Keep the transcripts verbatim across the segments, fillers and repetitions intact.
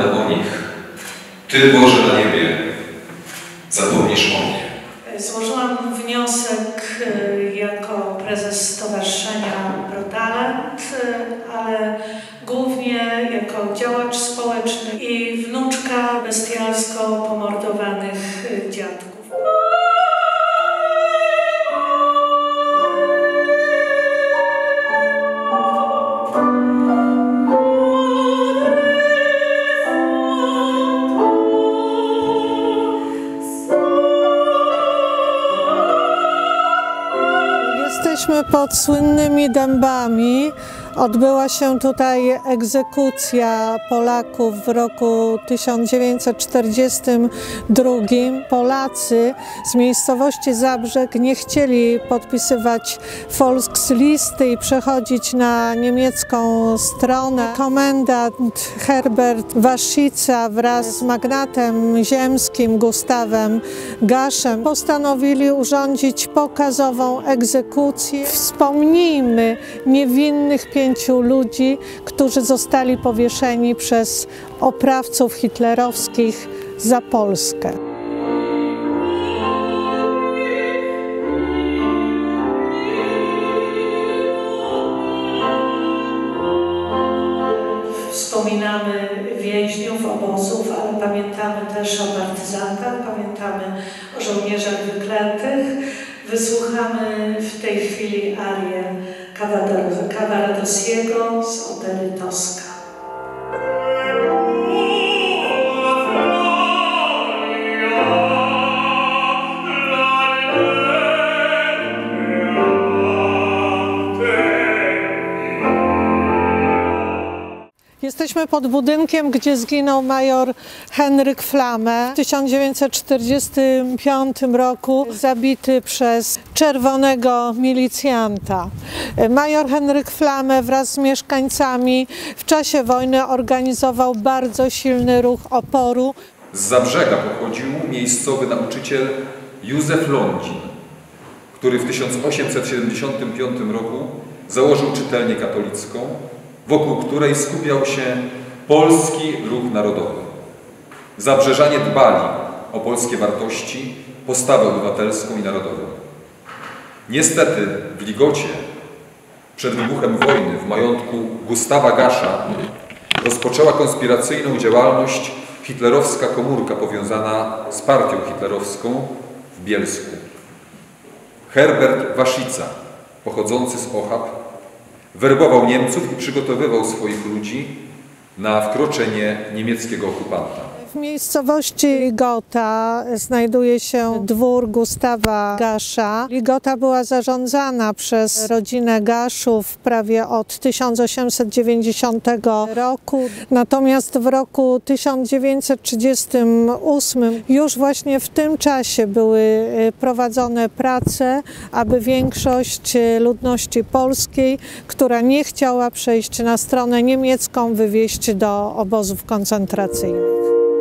zapomnę o nich. Ty, Boże, na niebie, zapomnisz o mnie. Złożyłam wniosek jako prezes Stowarzyszenia ProTalent, ale głównie jako działacz społeczny i wnuczka bestialsko pomordowanych dziadków. Jesteśmy pod słynnymi dębami. Odbyła się tutaj egzekucja Polaków w roku tysiąc dziewięćset czterdziestym drugim. Polacy z miejscowości Zabrzeg nie chcieli podpisywać Volkslisty i przechodzić na niemiecką stronę. Komendant Herbert Waszica wraz z magnatem ziemskim Gustawem Gaszem postanowili urządzić pokazową egzekucję. Wspomnijmy niewinnych pieniędzy pięciu ludzi, którzy zostali powieszeni przez oprawców hitlerowskich za Polskę. Wspominamy więźniów obozów, ale pamiętamy też o partyzantach, pamiętamy o żołnierzach wyklętych. Wysłuchamy w tej chwili arię Cavaradosskiego z opery Tosca. Jesteśmy pod budynkiem, gdzie zginął major Henryk Flamę w tysiąc dziewięćset czterdziestym piątym roku, zabity przez czerwonego milicjanta. Major Henryk Flamę wraz z mieszkańcami w czasie wojny organizował bardzo silny ruch oporu. Z Zabrzega pochodził miejscowy nauczyciel Józef Lądzin, który w tysiąc osiemset siedemdziesiątym piątym roku założył czytelnię katolicką, wokół której skupiał się polski ruch narodowy. Zabrzeżanie dbali o polskie wartości, postawę obywatelską i narodową. Niestety w Ligocie przed wybuchem wojny w majątku Gustawa Gasza rozpoczęła konspiracyjną działalność hitlerowska komórka powiązana z partią hitlerowską w Bielsku. Herbert Waszica, pochodzący z Ochab, werbował Niemców i przygotowywał swoich ludzi na wkroczenie niemieckiego okupanta. W miejscowości Ligota znajduje się dwór Gustawa Gasza. Ligota była zarządzana przez rodzinę Gaszów prawie od tysiąc osiemset dziewięćdziesiątego roku. Natomiast w roku tysiąc dziewięćset trzydziestym ósmym już właśnie w tym czasie były prowadzone prace, aby większość ludności polskiej, która nie chciała przejść na stronę niemiecką, wywieźć do obozów koncentracyjnych.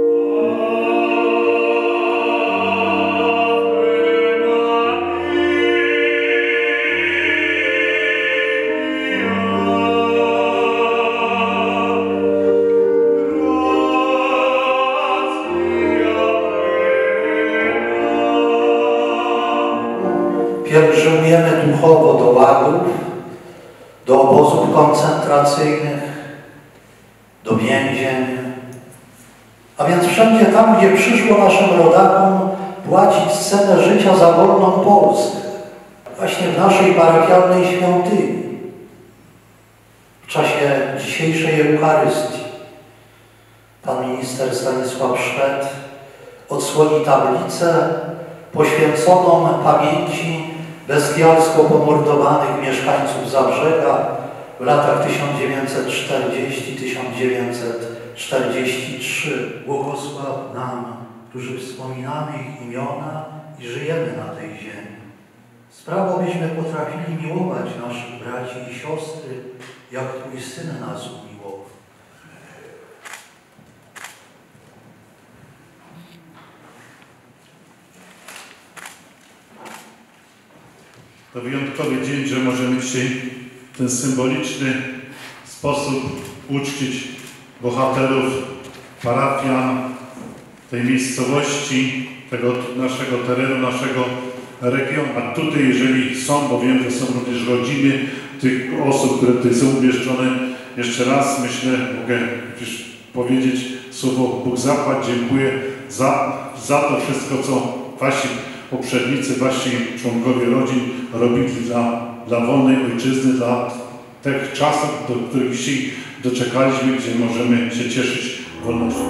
Pielgrzymujemy duchowo do łagów, do obozów koncentracyjnych, do więzień, a więc wszędzie tam, gdzie przyszło naszym rodakom płacić cenę życia za wolną Polskę, właśnie w naszej parafialnej świątyni, w czasie dzisiejszej Eucharystii. Pan minister Stanisław Szwed odsłoni tablicę poświęconą pamięci bestialsko pomordowanych mieszkańców Zabrzega w latach tysiąc dziewięćset czterdziestym do tysiąc dziewięćset czterdziestego trzeciego. Błogosław nam, którzy wspominamy ich imiona i żyjemy na tej ziemi. Sprawa, byśmy potrafili miłować naszych braci i siostry, jak Twój Syn nas umiłował. To wyjątkowy dzień, że możemy dzisiaj w ten symboliczny sposób uczcić bohaterów parafia tej miejscowości, tego naszego terenu, naszego regionu. A tutaj, jeżeli są, bo wiem, że są również rodziny tych osób, które tutaj są umieszczone, jeszcze raz myślę, mogę powiedzieć słowo Bóg zapłać, dziękuję za, za to wszystko, co wasi poprzednicy, wasi członkowie rodzin robili dla, dla wolnej ojczyzny, dla tych czasów, do których dzisiaj doczekaliśmy, gdzie możemy się cieszyć wolnością.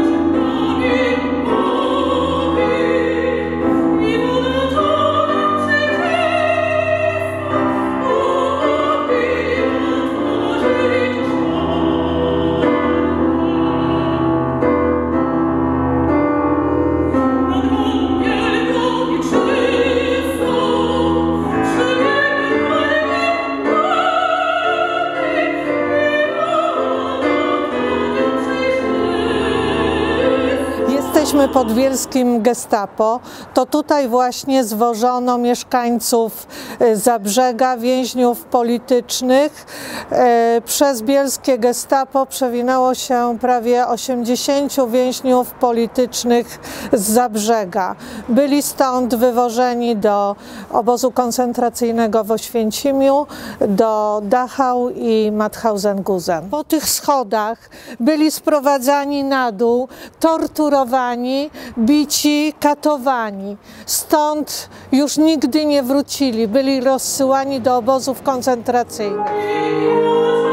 Jesteśmy pod bielskim Gestapo, to tutaj właśnie zwożono mieszkańców Zabrzega, więźniów politycznych. Przez bielskie Gestapo przewinęło się prawie osiemdziesięciu więźniów politycznych z Zabrzega. Byli stąd wywożeni do obozu koncentracyjnego w Oświęcimiu, do Dachau i Mauthausen-Gusen. Po tych schodach byli sprowadzani na dół, torturowani, bici, katowani. Stąd już nigdy nie wrócili, byli rozsyłani do obozów koncentracyjnych.